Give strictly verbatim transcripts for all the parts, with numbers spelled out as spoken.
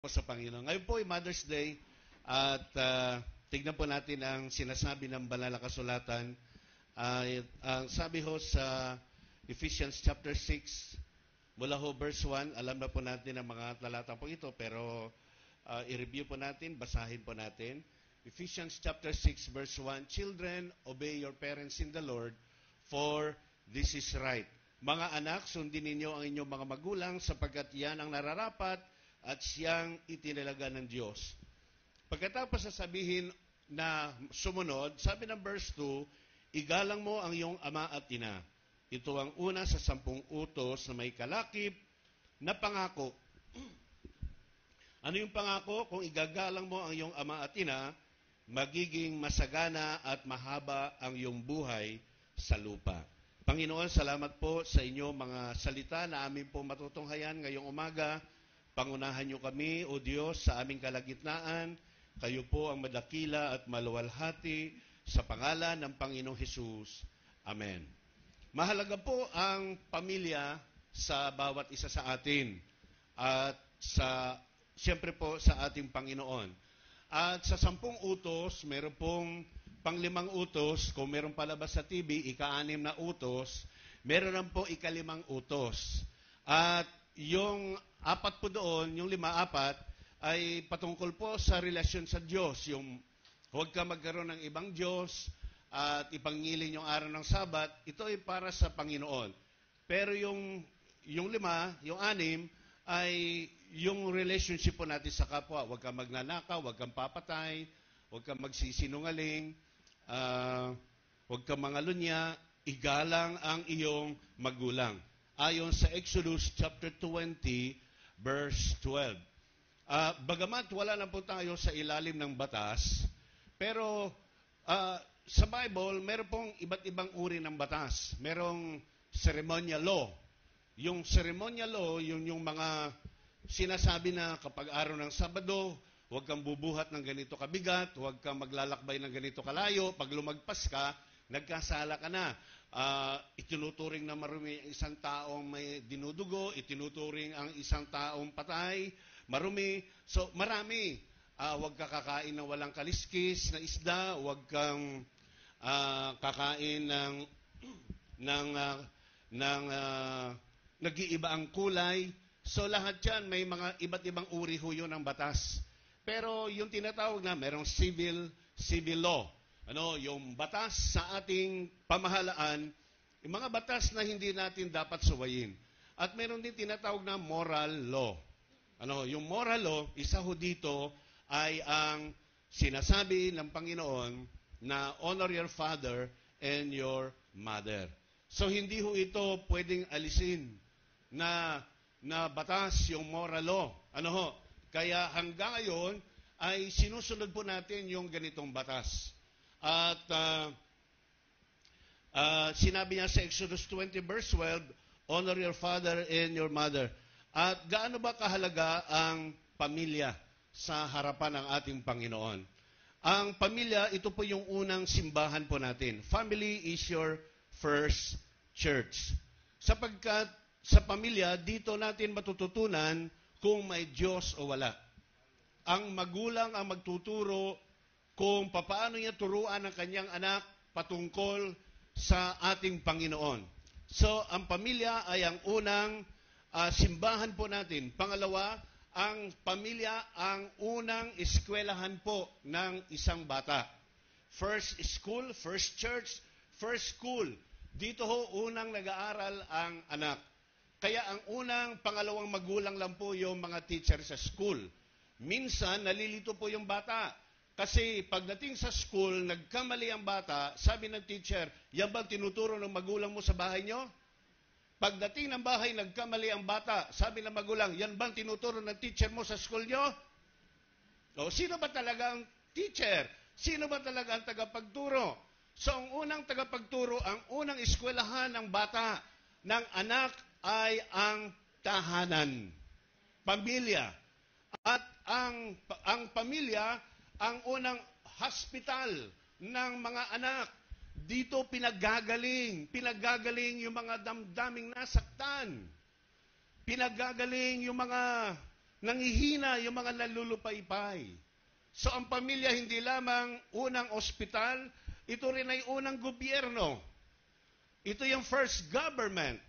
po sa Panginoon. Ngayon po ay Mother's Day at uh, tignan po natin ang sinasabi ng banal na kasulatan. Uh, ang sabi ho sa Ephesians chapter six, mula ho verse one, alam na po natin ang mga talata po ito, pero uh, i-review po natin, basahin po natin. Ephesians chapter six verse one, Children, obey your parents in the Lord, for this is right. Mga anak, sundin ninyo ang inyong mga magulang sapagkat yan ang nararapat at siyang itinalaga ng Diyos. Pagkatapos sasabihin na sumunod, sabi ng verse two, igalang mo ang iyong ama at ina. Ito ang una sa sampung utos na may kalakip na pangako. Ano yung pangako? Kung igagalang mo ang iyong ama at ina, magiging masagana at mahaba ang iyong buhay sa lupa. Panginoon, salamat po sa inyo mga salita na amin po matutunghayan ngayong umaga. Pangunahan niyo kami, O Diyos, sa aming kalagitnaan. Kayo po ang madakila at maluwalhati sa pangalan ng Panginoong Hesus. Amen. Mahalaga po ang pamilya sa bawat isa sa atin at sa, siyempre po sa ating Panginoon. At sa sampung utos, meron pong panglimang utos, kung meron palabas sa T V, ika-anim na utos, meron lang po ikalimang utos. At yung apat po doon, yung lima-apat, ay patungkol po sa relasyon sa Diyos. Yung huwag ka magkaroon ng ibang Diyos at ipangilin yung araw ng Sabat, ito ay para sa Panginoon. Pero yung, yung lima, yung anim, ay yung relationship po natin sa kapwa. Huwag kang magnanakaw, huwag kang papatay, huwag kang magsisinungaling, uh, huwag kang mangalunya, igalang ang iyong magulang. Ayon sa Exodus chapter twenty, verse twelve. Uh, bagamat wala na po tayo sa ilalim ng batas, pero uh, sa Bible, meron pong iba't ibang uri ng batas. Merong ceremonial law. Yung ceremonial law, yung, yung mga sinasabi na kapag araw ng Sabado, huwag kang bubuhat ng ganito kabigat, huwag kang maglalakbay ng ganito kalayo, pag lumagpas ka, nagkasala ka na. Uh, itinuturing na marumi ang isang taong may dinudugo, itinuturing ang isang taong patay, marumi. So, marami. Uh, huwag ka kakain ng walang kaliskis na isda, huwag kang uh, kakain ng, ng, uh, ng uh, nag-iiba ang kulay. So, lahat yan, may mga iba't ibang uri ho yun ng batas. Pero yung tinatawag na, merong civil, civil law. Ano, yung batas sa ating pamahalaan, yung mga batas na hindi natin dapat suwayin. At meron din tinatawag na moral law. Ano, yung moral law, isa ho dito ay ang sinasabi ng Panginoon na honor your father and your mother. So hindi ho ito pwedeng alisin na na batas yung moral law. Ano ho? Kaya hanggang ngayon ay sinusunod po natin yung ganitong batas. At uh, uh, sinabi niya sa Exodus twenty verse twelve, honor your father and your mother. At gaano ba kahalaga ang pamilya sa harapan ng ating Panginoon? Ang pamilya, ito po yung unang simbahan po natin. Family is your first church. Sapagkat sa pamilya, dito natin matututunan kung may Diyos o wala. Ang magulang ang magtuturo kung papaano niya turuan ang kanyang anak patungkol sa ating Panginoon. So, ang pamilya ay ang unang uh, simbahan po natin. Pangalawa, ang pamilya ang unang eskwelahan po ng isang bata. First school, first church, first school. Dito ho, unang nag-aaral ang anak. Kaya ang unang, pangalawang magulang lang po yung mga teacher sa school. Minsan, nalilito po yung bata. Kasi pagdating sa school, nagkamali ang bata, sabi ng teacher, yan ba tinuturo ng magulang mo sa bahay nyo? Pagdating ng bahay, nagkamali ang bata, sabi ng magulang, yan bang tinuturo ng teacher mo sa school nyo? O, sino ba talaga ang teacher? Sino ba talaga ang tagapagturo? So, ang unang tagapagturo, ang unang eskwelahan ng bata, ng anak, ay ang tahanan, pamilya. At ang, ang pamilya, ang unang hospital ng mga anak. Dito pinagagaling, pinagagaling yung mga damdaming nasaktan. Pinagagaling yung mga Nanghihina yung mga nalulupaypay. So ang pamilya hindi lamang unang ospital, ito rin ay unang gobyerno. Ito yung first government.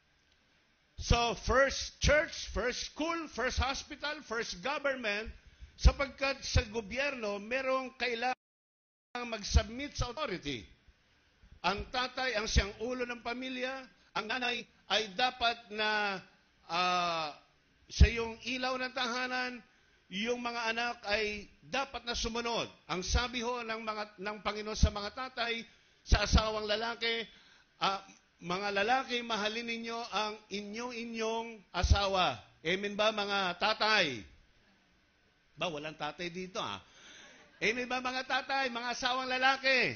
So first church, first school, first hospital, first government, sapagkat sa gobyerno, merong kailangan mag-submit sa authority. Ang tatay, ang siyang ulo ng pamilya, ang nanay ay dapat na uh, sa yung ilaw ng tahanan, yung mga anak ay dapat na sumunod. Ang sabi ho ng, mga, ng Panginoon sa mga tatay, sa asawang lalaki, uh, mga lalaki, mahalin ninyo ang inyong-inyong asawa. Amen ba mga tatay? Ba, walang tatay dito ah. Amen ba mga tatay, mga asawang lalaki?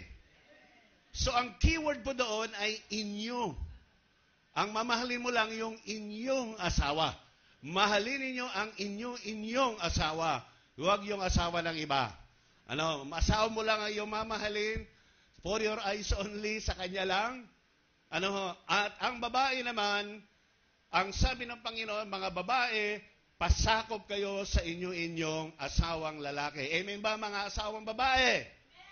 So ang keyword po doon ay inyo. Ang mamahalin mo lang yung inyong asawa. Mahalin ninyo ang inyo-inyong asawa. Huwag yung asawa ng iba. Ano, asawa mo lang ang iyong mamahalin, for your eyes only, sa kanya lang. Ano, at ang babae naman, ang sabi ng Panginoon, mga babae, pasakop kayo sa inyo-inyong asawang lalaki. Amen ba mga asawang babae?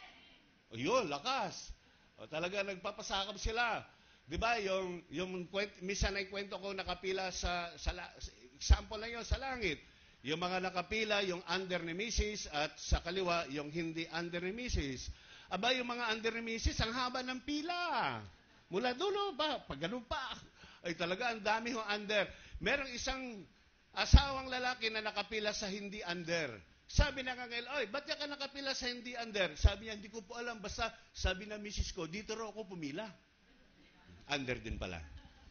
O yun, lakas. O talaga nagpapasakop sila. Di ba, yung, yung minsan ay kwento ko nakapila sa, sa, example lang yun, sa langit. Yung mga nakapila, yung under ni Missus at sa kaliwa, yung hindi under ni Missus Aba, yung mga under ni Missus, ang haba ng pila. Mula dulo pa, pag ganun pa. Ay talaga, ang dami yung under. Merong isang asawang lalaki na nakapila sa hindi under. Sabi na kangail, oy, ba't ka nakapila sa hindi under? Sabi niya, hindi ko po alam. Basta sabi na misis ko, dito ro ako pumila. Under din pala.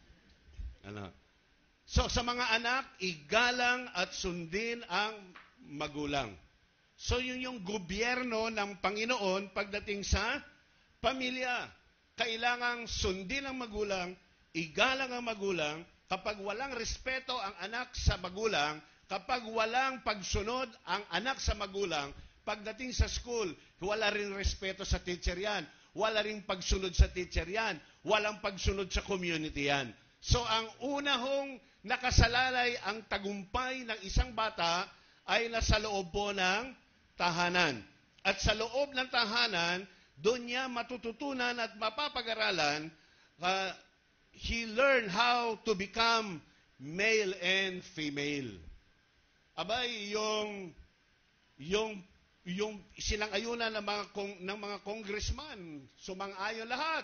Ano? So, sa mga anak, igalang at sundin ang magulang. So, yun yung gobyerno ng Panginoon pagdating sa pamilya. Kailangang sundin ang magulang, igalang ang magulang. Kapag walang respeto ang anak sa magulang, kapag walang pagsunod ang anak sa magulang, pagdating sa school, wala rin respeto sa teacher yan. Wala rin pagsunod sa teacher yan. Walang pagsunod sa community yan. So ang unahong nakasalalay ang tagumpay ng isang bata ay nasa loob po ng tahanan. At sa loob ng tahanan, doon niya matututunan at mapapag-aralan, uh, he learned how to become male and female. Abay, yung, yung, yung sinang-ayunan ng mga, ng mga congressman, sumang-ayon lahat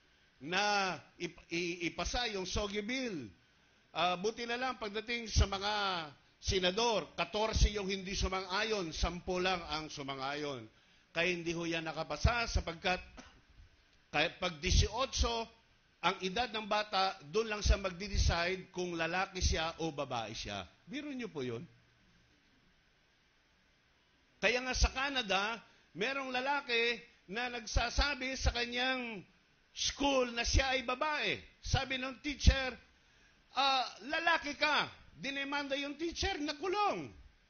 na ip, ipasa yung Sogi Bill. Uh, buti na lang pagdating sa mga senador, fourteen yung hindi sumang-ayon, ten lang ang sumang-ayon. Kaya hindi ho yan nakapasa sapagkat kahit pag eighteen, ang edad ng bata, doon lang siya magdi-decide kung lalaki siya o babae siya. Biro niyo po yun. Kaya nga sa Canada, merong lalaki na nagsasabi sa kanyang school na siya ay babae. Sabi ng teacher, uh, lalaki ka. Dinemanda yung teacher na kulong.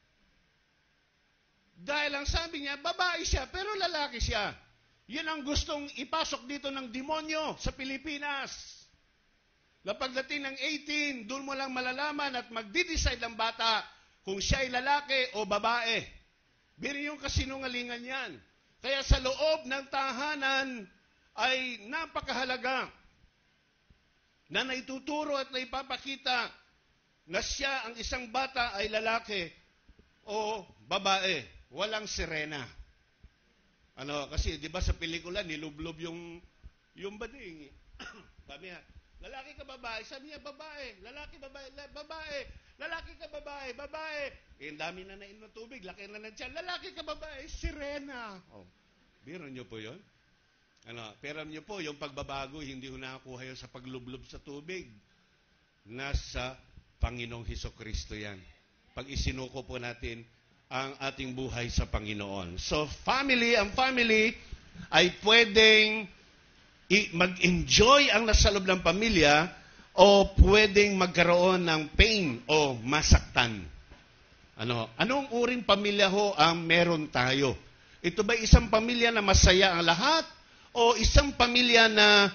Dahil ang sabi niya, babae siya, pero lalaki siya. Yun ang gustong ipasok dito ng demonyo sa Pilipinas. Na pagdating ng eighteen, doon mo lang malalaman at magdi-decide ang bata kung siya ay lalaki o babae. Biro yung kasinungalingan yan. Kaya sa loob ng tahanan ay napakahalaga na naituturo at naipapakita na siya ang isang bata ay lalaki o babae. Walang sirena. Ano, kasi di ba sa pelikula nilublob yung yung bading. Sabi niya, lalaki ka babae, sabi niya babae, lalaki babae, la, babae, lalaki ka babae, babae. Eh, dami na nainom ng tubig, laki na na tiyan, lalaki ka babae, sirena. Oh, biro niyo po 'yon. Ano, pero niyo po yung pagbabago hindi ho nakakuha yun sa paglublob sa tubig. Nasa Panginoong Hesukristo yan. Pag isinuko po natin ang ating buhay sa Panginoon. So, family, ang family ay pwedeng mag-enjoy ang nasa loob ng pamilya o pwedeng magkaroon ng pain o masaktan. Ano? Anong uring pamilya ho ang meron tayo? Ito ba isang pamilya na masaya ang lahat o isang pamilya na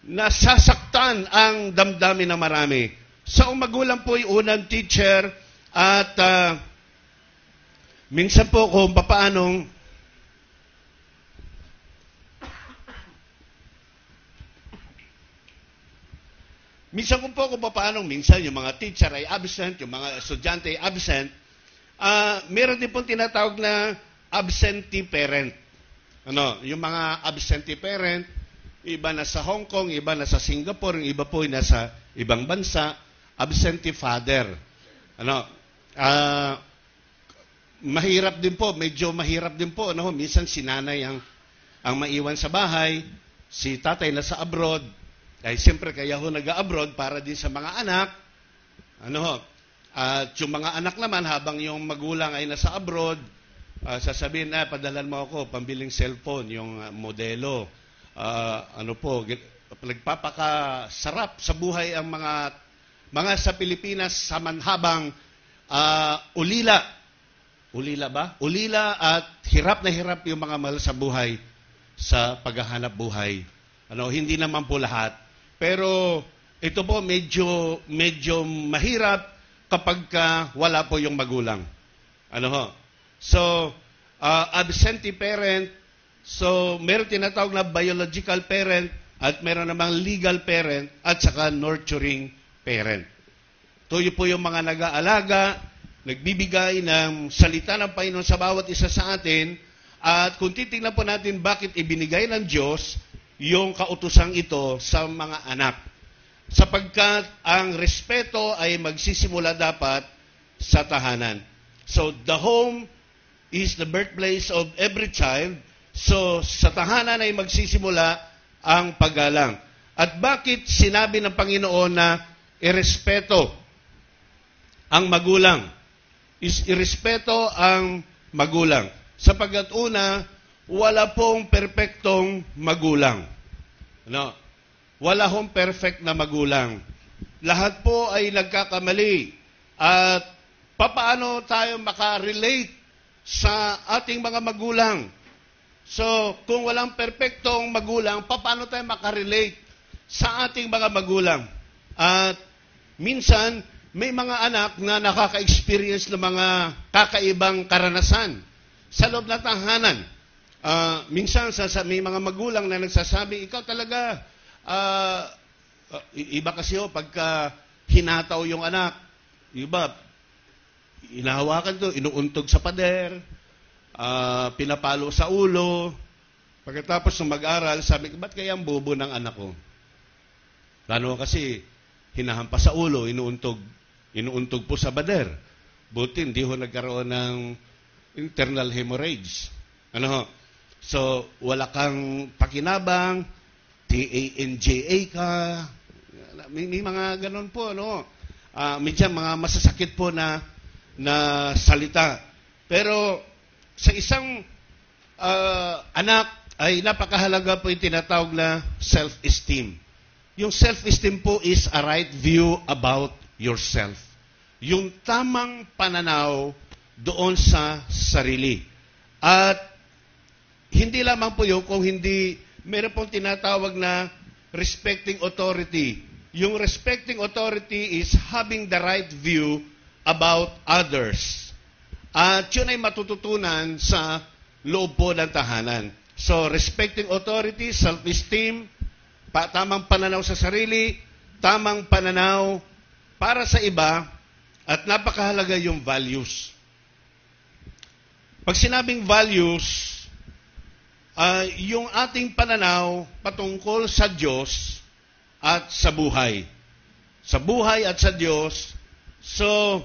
nasasaktan ang damdamin ng marami? Sa so, magulang po yung unang teacher At uh, minsan po kung papaanong minsan kung po kung papaanong minsan yung mga teacher ay absent, yung mga estudyante ay absent, uh, meron din pong tinatawag na absentee parent. Ano, yung mga absentee parent, iba na sa Hong Kong, iba na sa Singapore, yung iba po ay nasa ibang bansa, absentee father. Ano, uh, mahirap din po, medyo mahirap din po, ano, minsan si nanay ang, ang maiwan sa bahay, si tatay nasa abroad, ay siyempre kaya ho nag-abroad para din sa mga anak, ano, at yung mga anak naman habang yung magulang ay nasa abroad, Uh, sasabihin na, ah, padalan mo ako, pambiling cellphone, yung uh, modelo. Uh, ano po, nagpapakasarap sa buhay ang mga mga sa Pilipinas samanhabang uh, ulila. Ulila ba? Ulila at hirap na hirap yung mga mahal sa buhay sa paghahanap buhay. Ano, hindi naman po lahat. Pero ito po medyo medyo mahirap kapag ka wala po yung magulang. Ano ho? So, uh, absentee parent, so meron tinatawag na biological parent at meron namang legal parent at saka nurturing parent. Ito po yung mga nag-aalaga, nagbibigay ng salita ng Panginoon sa bawat isa sa atin at kung titingnan po natin bakit ibinigay ng Diyos yung kautosang ito sa mga anak. Sapagkat ang respeto ay magsisimula dapat sa tahanan. So, the home is the birthplace of every child. So, sa tahanan ay magsisimula ang paggalang. At bakit sinabi ng Panginoon na irespeto ang magulang? Is irespeto ang magulang. Sapagkat una, wala pong perpektong magulang. No? Wala pong perfect na magulang. Lahat po ay nagkakamali. At papaano tayo makarelate sa ating mga magulang? So, kung walang perpektong magulang, paano tayo makarelate sa ating mga magulang? At minsan, may mga anak na nakaka-experience ng mga kakaibang karanasan sa loob ng tahanan. Uh, minsan, sa, may mga magulang na nagsasabi, ikaw talaga, uh, uh, iba kasi o, pagka hinataw yung anak, iba, inahawakan to, inuuntog sa pader, uh, pinapalo sa ulo. Pagkatapos ng mag-aral, sabi ko, ba't kaya ang bobo ng anak ko? Lalo kasi, hinahampas sa ulo, inuuntog, inuuntog po sa pader. Buti, hindi ho nagkaroon ng internal hemorrhage. Ano ho? So, wala kang pakinabang, T A N J A ka, may, may mga ganun po, ano? Uh, medyo mga masasakit po na na salita. Pero sa isang uh, anak ay napakahalaga po yung tinatawag na self-esteem. Yung self-esteem po is a right view about yourself. Yung tamang pananaw doon sa sarili. At hindi lamang po yun kung hindi meron pong tinatawag na respecting authority. Yung respecting authority is having the right view about others. At yun ay matututunan sa loob po ng tahanan. So, respecting authority, self-esteem, pa, tamang pananaw sa sarili, tamang pananaw para sa iba, at napakahalaga yung values. Pag sinabing values, uh, yung ating pananaw patungkol sa Diyos at sa buhay. Sa buhay at sa Diyos. So,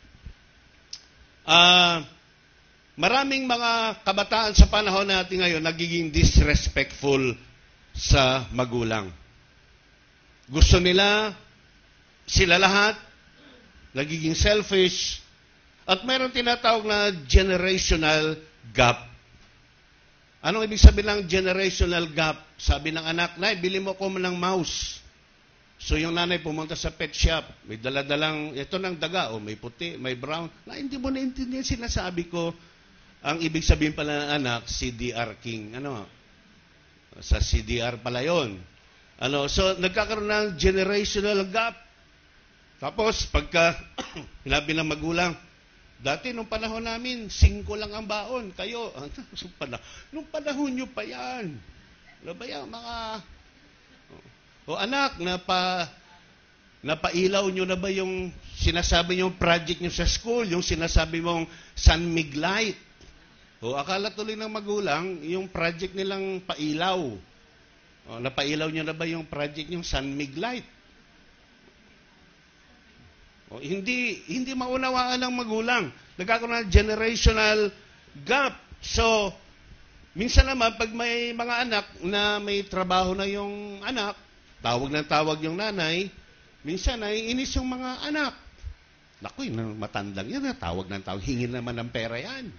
Uh, maraming mga kabataan sa panahon natin ngayon nagiging disrespectful sa magulang. Gusto nila, sila lahat, nagiging selfish, at mayroon tinatawag na generational gap. Anong ibig sabihin ng generational gap? Sabi ng anak, Nay, bili mo ko ng mouse. So yung nanay pumunta sa pet shop, may daladalang, ito ng daga, o may puti, may brown. Na hindi mo naintindihan sinasabi ko. Ang ibig sabihin pala ng anak, C D R King. Ano? Sa C D R pala yun. Ano? So nagkakaroon ng generational gap. Tapos, pagka hinabi ng magulang, dati nung panahon namin, singko lang ang baon. Kayo, nung panahon nyo pa yan. Ano ba yan, mga... O anak, napa, napailaw nyo na ba yung sinasabi nyo project nyo sa school, yung sinasabi mong Sun Mig Light? O akala tuloy ng magulang, yung project nilang pailaw. O, napailaw nyo na ba yung project nyo Sun Mig Light? O, hindi hindi maunawaan ng magulang. Nagkakaroon ng generational gap. So, minsan naman, pag may mga anak na may trabaho na yung anak, tawag ng tawag yung nanay, minsan ay inis yung mga anak. Naku, matandang yan, tawag ng tawag, hingin naman ng pera yan.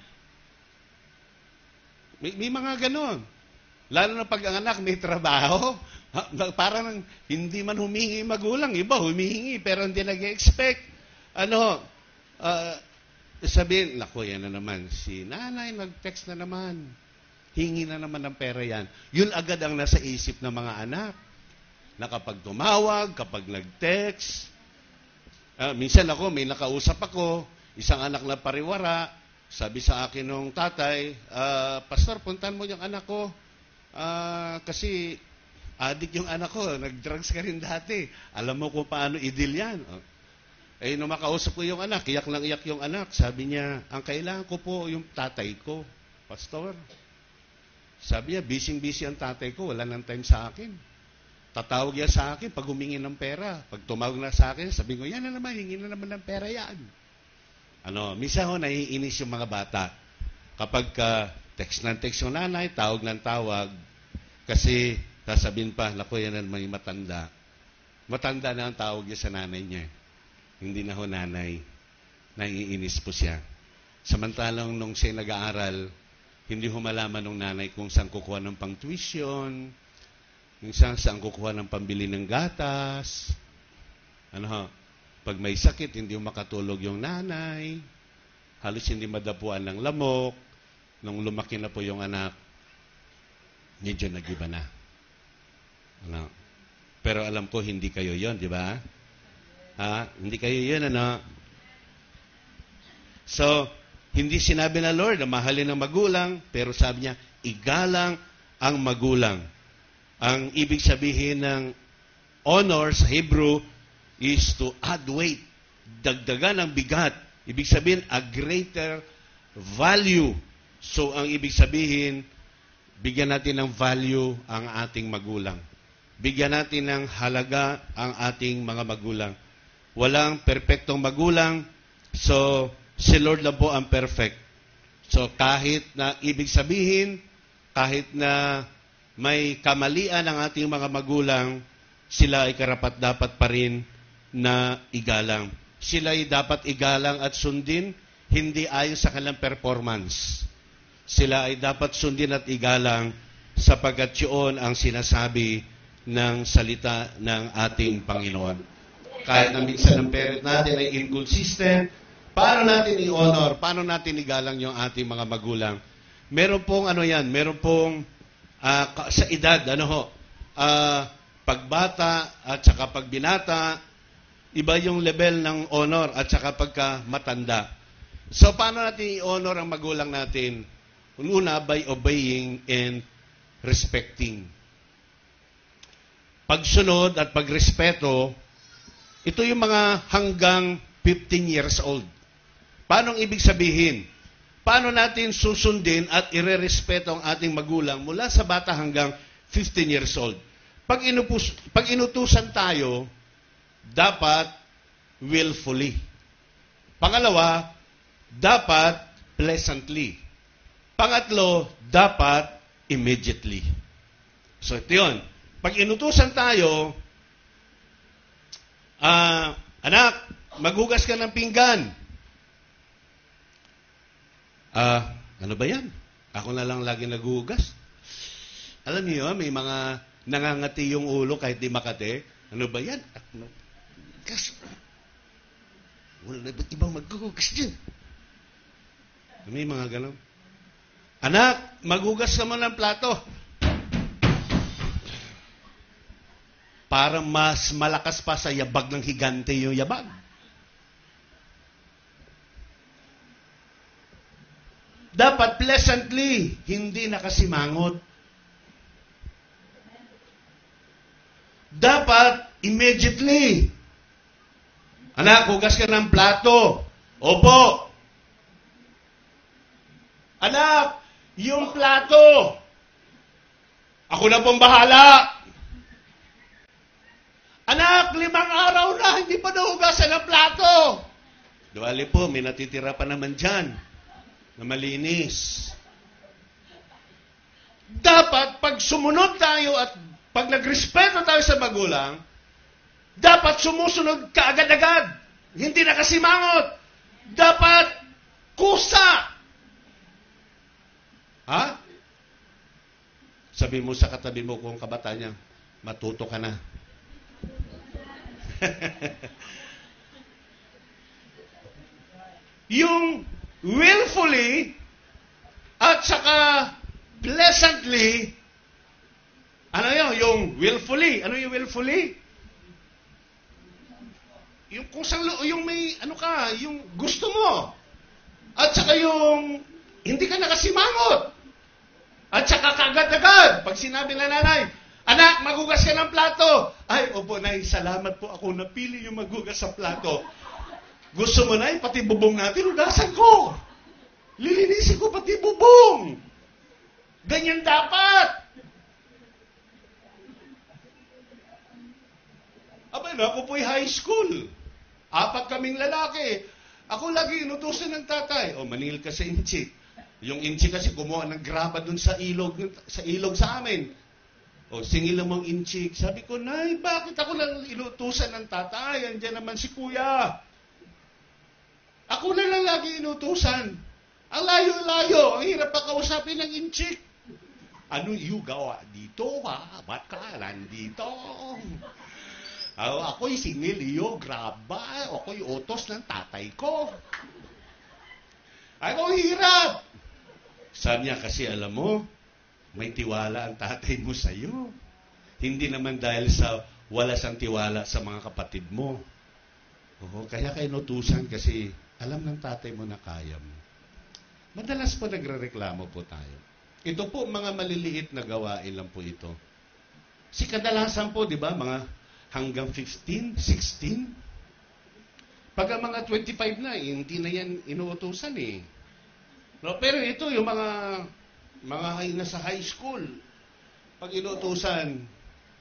May, may mga ganon. Lalo na pag ang anak may trabaho, parang hindi man humingi magulang. Iba, humihingi, pero hindi nag-expect. Ano, uh, sabihin, naku, yan na naman. Si nanay nag-text na naman. Hingi na naman ng pera yan. Yun agad ang nasa isip ng mga anak. Na kapag tumawag, kapag nag-text, uh, minsan ako, may nakausap ako, isang anak na pariwara, sabi sa akin nung tatay, uh, Pastor, puntan mo yung anak ko. Uh, kasi addict yung anak ko, nag-drugs ka rin dati. Alam mo kung paano i-deal yan. Eh, nung makausap ko yung anak, iyak lang iyak yung anak. Sabi niya, ang kailangan ko po yung tatay ko. Pastor, sabi niya, busy-busy ang tatay ko, wala nang time sa akin. Tatawag yan sa akin pag humingi ng pera. Pag tumawag na sa akin, sabi ko, yan na naman, hingi na naman ng pera yan. Ano, minsan ho, naiinis yung mga bata. Kapag uh, text ng text yung nanay, tawag ng tawag, kasi sasabihin pa, naku, yan naman yung matanda. Matanda na ang tawag niya sa nanay niya. Hindi na ho nanay. Naiinis po siya. Samantalang nung siya nag-aaral, hindi ho malaman ng nanay kung saan kukuha ng pang-tuition, kung saan, saan kukuha ng pambili ng gatas. Ano ho? Pag may sakit, hindi ho makatulog yung nanay. Halos hindi madapuan ng lamok. Nung lumaki na po yung anak, medyo nag-iba na. Ano? Pero alam ko, hindi kayo yon, di ba? Ha? Hindi kayo yun, ano? So, hindi sinabi na Lord na mahalin ng magulang, pero sabi niya, igalang ang magulang. Ang ibig sabihin ng honor sa Hebrew is to add weight. Dagdagan ang bigat. Ibig sabihin, a greater value. So, ang ibig sabihin, bigyan natin ng value ang ating magulang. Bigyan natin ng halaga ang ating mga magulang. Walang perpektong magulang, so si Lord lang po ang perfect. So kahit na ibig sabihin, kahit na may kamalian ang ating mga magulang, sila ay karapat-dapat pa rin na igalang. Sila ay dapat igalang at sundin, hindi ayon sa kanilang performance. Sila ay dapat sundin at igalang sapagkat yun ang sinasabi ng salita ng ating Panginoon. Kahit na minsan ang parent natin ay inconsistent, paano natin i-honor, paano natin igalang yung ating mga magulang? Meron pong ano yan, meron pong uh, sa edad, ano ho, uh, pagbata at saka pagbinata, iba yung level ng honor at saka pagka matanda. So, paano natin i-honor ang magulang natin? Una, by obeying and respecting. Pagsunod at pagrespeto, ito yung mga hanggang fifteen years old. Paano ang ibig sabihin? Paano natin susundin at irerespeto ang ating magulang mula sa bata hanggang fifteen years old? Pag, inupus, pag inutusan tayo, dapat willfully. Pangalawa, dapat pleasantly. Pangatlo, dapat immediately. So ito yun. Pag inutusan tayo, ah, anak, maghugas ka ng pinggan. Ah, ano ba yan? Ako na lang lagi naghuhugas. Alam niyo, may mga nangangati yung ulo kahit di makate. Ano ba yan? At, no, gas. Wala na ba't ibang maghuhugas dyan? May mga ganon. Anak, maghugas ka mo ng plato. para mas malakas pa sa yabag ng higante yung yabag. Dapat pleasantly, hindi nakasimangot. Dapat immediately. Anak, hugas ka ng plato. Opo. Anak, yung plato. Ako na pong bahala. Anak, limang araw na, hindi pa nahugasan ng plato. Duwali po, may natitira pa naman dyan na malinis. Dapat, pag sumunod tayo at pag nagrespeto tayo sa magulang, dapat sumusunod ka agad-agad. Hindi nakasimangot. Dapat kusa. Ha? Sabi mo sa katabi mo kung kabata niya, matuto ka na. Yung willfully at saka pleasantly, ano yun? Yung willfully. Ano yung willfully? Yung kusang, yung may, ano ka, yung gusto mo. At saka yung, hindi ka nakasimangot. At saka kagad-agad. Pag sinabi na nanay, anak, magugas ka ng plato. Ay, opo, nay, salamat po ako napili yung magugas sa plato. Gusto mo, nay, pati bubong natin, hugasan ko. Lilinisin ko pati bubong. Ganyan dapat. Aba, na, ako po'y high school. Apat kaming lalaki. Ako lagi inutusan ng tatay. O, manil ka sa inchik. Yung inchik kasi kumuha ng graba dun sa ilog, sa ilog sa amin. O, singil mong inchik. Sabi ko, nay, bakit ako lang inutusan ng tatay? Andiyan naman si kuya. Ako na lang lagi inutusan. Ang layo-layo. Ang hirap pa kausapin ng inchik. Ano yung gawa dito, ha? Ba't ka nandito? Oh, ako'y singil iyo, graba. Ako'y utos ng tatay ko. Ako hirap. Sabi niya, kasi alam mo, may tiwala ang tatay mo sa iyo. Hindi naman dahil sa wala siyang tiwala sa mga kapatid mo. Oo, kaya kayo inutusan kasi alam ng tatay mo na kaya mo. Madalas po nagrereklamo po tayo. Ito po, mga maliliit na gawain lang po ito. Si kadalasan po, di ba, mga hanggang fifteen, sixteen. Pag ang mga twenty-five na, eh, hindi na yan inuutusan eh. No, pero ito, yung mga mga nasa high school, pag inuutusan,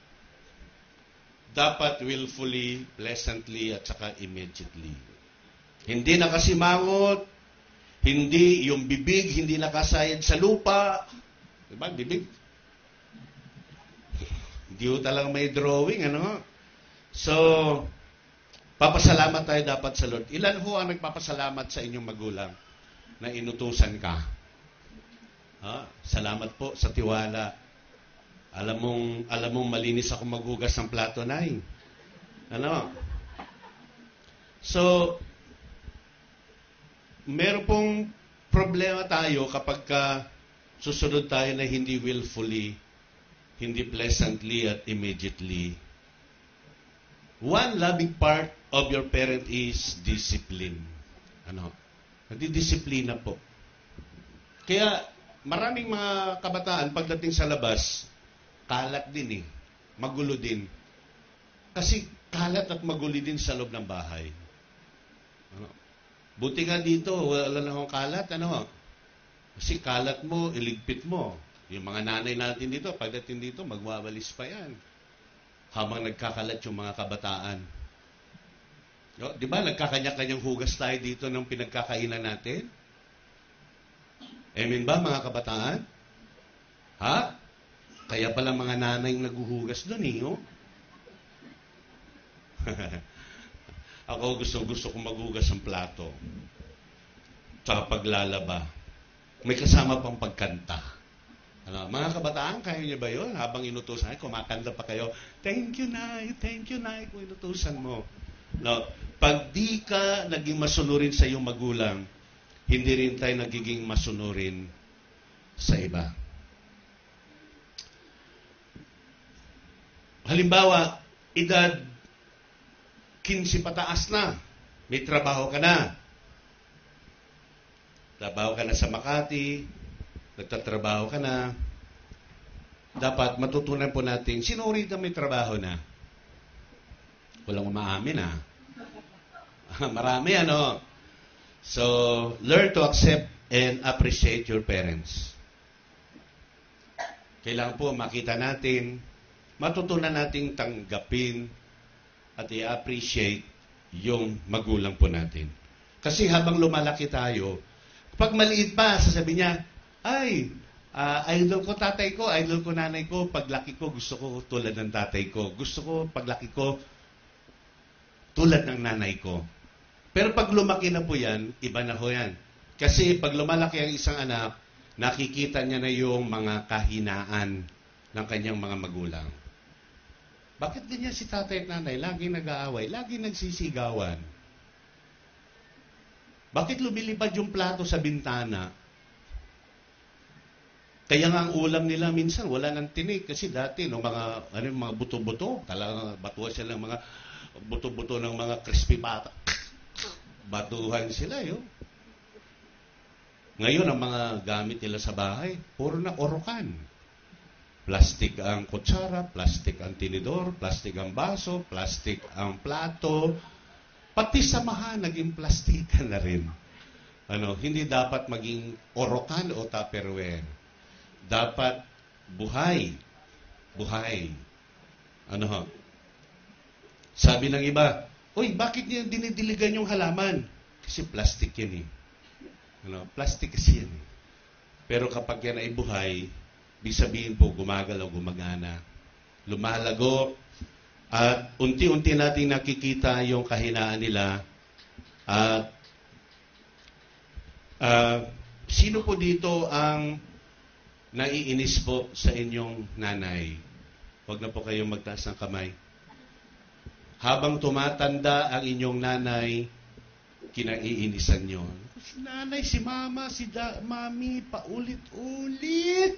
dapat willfully, pleasantly, at saka immediately. Hindi nakasimangot, hindi yung bibig, hindi nakasayad sa lupa. Diba, bibig? Hindi ko talagang may drawing, ano? So, papasalamat tayo dapat sa Lord. Ilan ho ang nagpapasalamat sa inyong magulang na inutusan ka? Ha? Salamat po sa tiwala. Alam mong, alam mong malinis ako maghugas ng plato, nay. Ano? So, meron pong problema tayo kapag ka susunod tayo na hindi willfully, hindi pleasantly at immediately. One loving part of your parent is discipline. Ano? Nadidisiplina po. Kaya maraming mga kabataan pagdating sa labas, kalat din eh. Magulo din. Kasi kalat at magulo din sa loob ng bahay. Ano? Buti nga dito, wala na akong kalat. Ano? Kasi kalat mo, iligpit mo. Yung mga nanay natin dito, pagdating dito, magwawalis pa yan. Habang nagkakalat yung mga kabataan. No? Di ba, nagkakanya-kanyang hugas tayo dito ng pinagkakainan natin? Amen ba, mga kabataan? Ha? Kaya pala mga nanay yung naghuhugas doon, eh, no? Ako gusto-gusto kong maghugas ng plato. Tsaka paglalaba. May kasama pang pagkanta. Ano, mga kabataan, kaya niyo ba yun? Habang inutusan, kumakanta pa kayo, thank you, Nay, thank you, Nay, kung inutusan mo. No, pag di ka naging masunurin sa iyong magulang, hindi rin tayo nagiging masunurin sa iba. Halimbawa, edad fifteen pataas na, may trabaho ka na. Trabaho ka na sa Makati, nagtatrabaho ka na. Dapat matutunan po natin, sino rito may trabaho na? Walang umaamin ah. Marami ano. So, learn to accept and appreciate your parents. Kailangan po makita natin, matutunan nating tanggapin at i-appreciate yung magulang po natin. Kasi habang lumalaki tayo, pag maliit pa, sasabihin niya, ay, uh, idol ko tatay ko, idol ko nanay ko, paglaki ko, gusto ko tulad ng tatay ko. Gusto ko, paglaki ko, tulad ng nanay ko. Pero pag lumaki na po yan, iba na ho yan. Kasi pag lumalaki ang isang anak, nakikita niya na yung mga kahinaan ng kanyang mga magulang. Bakit ganyan si tatay at nanay? Laging nag-aaway, laging nagsisigawan. Bakit lumilipad yung plato sa bintana? Kaya nga ang ulam nila minsan wala nang tinik. Kasi dati, no, mga, ano, mga buto-buto, talagang batuhan sila ng mga buto-buto ng mga crispy pata. Batuhan sila, yun. Ngayon, ang mga gamit nila sa bahay, puro na orokan. Plastic ang kutsara, plastic ang tinidor, plastic ang baso, plastic ang plato. Pati samahan, naging plastika na rin. Ano, hindi dapat maging orokan o tupperware. Dapat buhay. Buhay. Ano ho? Sabi ng iba, uy, bakit niya dinidiligan yung halaman? Kasi plastic yan eh. Ano, plastic kasi yan eh. Pero kapag yan ay buhay, ibig sabihin po, gumagalaw, gumagana, lumalago, at unti-unti natin nakikita yung kahinaan nila. At uh, sino po dito ang naiinis po sa inyong nanay? Huwag na po kayong magtaas ng kamay. Habang tumatanda ang inyong nanay, kinaiinisan nyo. Si nanay, si mama, si da, mami, paulit-ulit.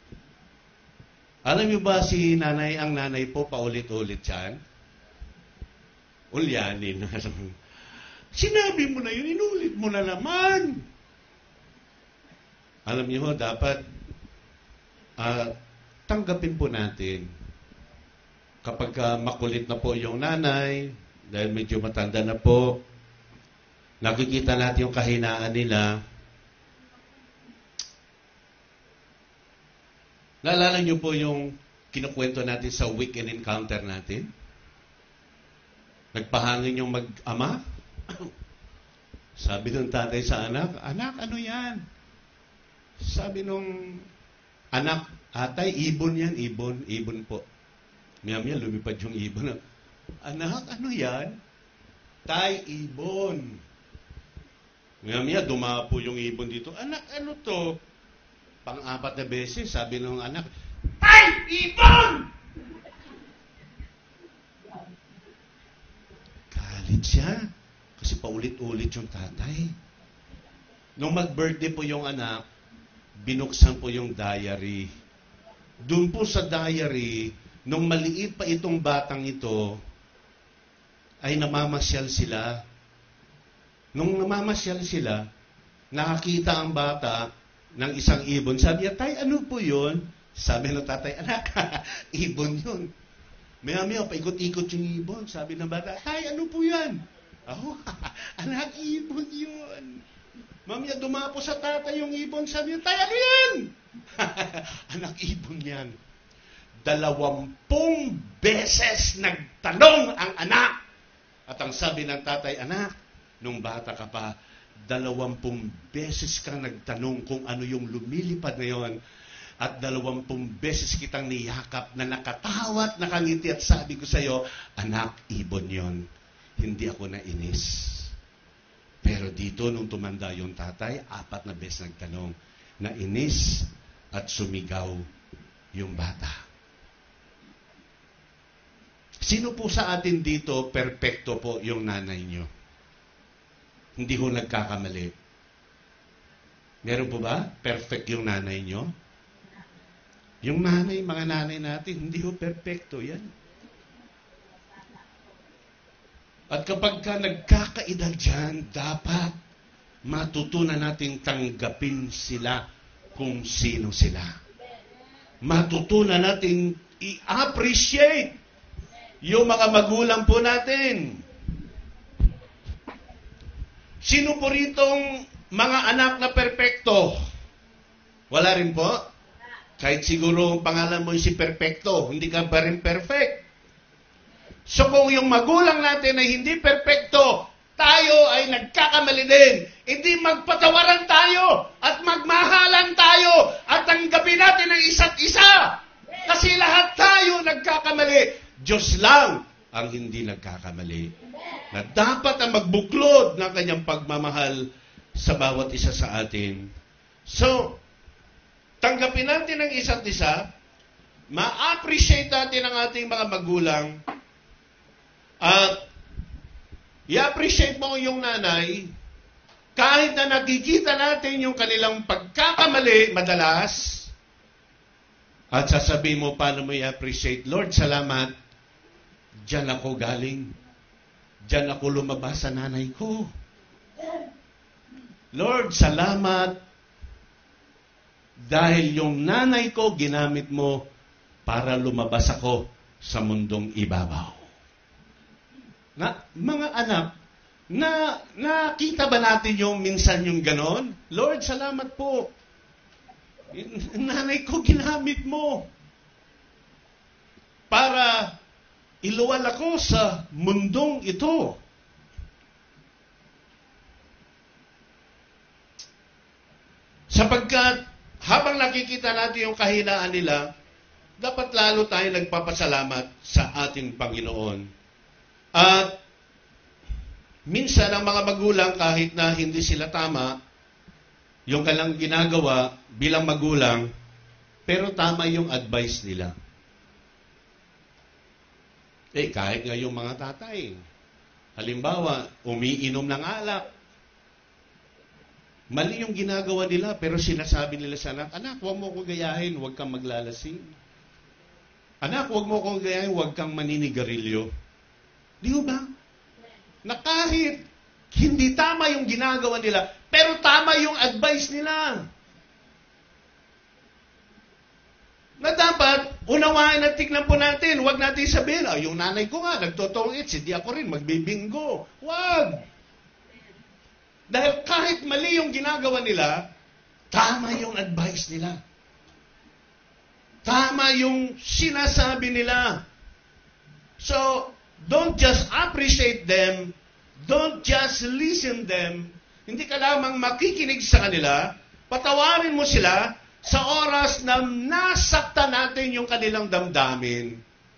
Alam niyo ba si nanay, ang nanay po, paulit-ulit yan? Ulyanin. Sinabi mo na yun, inulit mo na naman. Alam niyo ho, dapat uh, tanggapin po natin. Kapag uh, makulit na po yung nanay, dahil medyo matanda na po, nakikita natin yung kahinaan nila. Naalala niyo po yung kinukwento natin sa weekend encounter natin? Nagpahangin yung mag-ama. Sabi ng tatay sa anak, anak, ano yan? Sabi nung anak, atay, ibon yan, ibon, ibon po. Maya-maya lumipad yung ibon. Anak, ano yan? Tay, ibon. Maya-maya dumapo yung ibon dito. Anak, ano to? Pang-apat na beses, sabi ng anak, Tay, ibon! Galit siya. Kasi paulit-ulit yung tatay. Nung mag-birthday po yung anak, binuksan po yung diary. Doon po sa diary, nung maliit pa itong batang ito, ay namamasyal sila. Nung namamasyal sila, nakakita ang bata ng isang ibon. Sabi niya, Tay, ano po yun? Sabi ng tatay, anak, ibon yun. Maya-maya, paikot-ikot yung ibon. Sabi ng bata, Tay, ano po yan? Oh, anak, ibon yun. Mamaya, dumapo sa tatay yung ibon. Sabi niya, Tay, ano yan? Anak, ibon yan. Dalawampung beses nagtanong ang anak. At ang sabi ng tatay, anak, nung bata ka pa, dalawampung beses kang nagtanong kung ano yung lumilipad na yon. At dalawampung beses kitang niyakap na nakatawa at nakangiti at sabi ko sa iyo, anak, ibon yon. Hindi ako nainis. Pero dito, nung tumanda yung tatay, apat na beses nagtanong, nainis at sumigaw yung bata. Sino po sa atin dito, perpekto po yung nanay nyo? Hindi ho nagkakamali. Meron po ba? Perfect yung nanay nyo? Yung nanay, mga nanay natin, hindi ho perpekto yan. At kapag ka nagkakaedad dyan, dapat matutunan natin tanggapin sila kung sino sila. Matutunan natin i-appreciate yung mga magulang po natin. Sino po ritong mga anak na perpekto? Wala rin po? Kahit siguro ang pangalan mo si Perpekto, hindi ka pa rin perfect. So kung yung magulang natin ay hindi perpekto, tayo ay nagkakamali din. Hindi magpatawaran tayo at magmahalan tayo at tanggapin natin ang isa't isa. Kasi lahat tayo nagkakamali. Diyos lang ang hindi nagkakamali. Na dapat ang magbuklod ng kanyang pagmamahal sa bawat isa sa atin. So, tanggapin natin ang isa't isa, ma-appreciate natin ang ating mga magulang, at i-appreciate mo yung nanay, kahit na nakikita natin yung kanilang pagkakamali madalas, at sasabihin mo paano mo i-appreciate, Lord, salamat, diyan ako galing, diyan ako lumabas sa nanay ko. Lord, salamat, dahil yung nanay ko, ginamit mo para lumabas ako sa mundong ibabaw. Na, mga anak, na nakita ba natin yung minsan yung ganon? Lord, salamat po. Nanay ko, ginamit mo para iluwal ako sa mundong ito. Sapagkat habang nakikita natin yung kahinaan nila, dapat lalo tayo nagpapasalamat sa ating Panginoon. At minsan ang mga magulang, kahit na hindi sila tama, yung kanilang ginagawa bilang magulang, pero tama yung advice nila. Eh, kahit nga yung mga tatay, halimbawa, umiinom ng alak, mali yung ginagawa nila, pero sinasabi nila sa anak, anak, huwag mo ko gayahin, huwag kang maglalasing. Anak, huwag mo ko gayahin, huwag kang maninigarilyo. Di ba? Na kahit hindi tama yung ginagawa nila, pero tama yung advice nila. Na dapat, unawain at tignan po natin, huwag natin sabihin, ah, yung nanay ko nga, nagtotongits, hindi ako rin, magbibinggo. Huwag! Dahil kahit mali yung ginagawa nila, tama yung advice nila. Tama yung sinasabi nila. So, don't just appreciate them, don't just listen them, hindi ka lamang makikinig sa kanila, patawarin mo sila sa oras na nasaktan natin yung kanilang damdamin.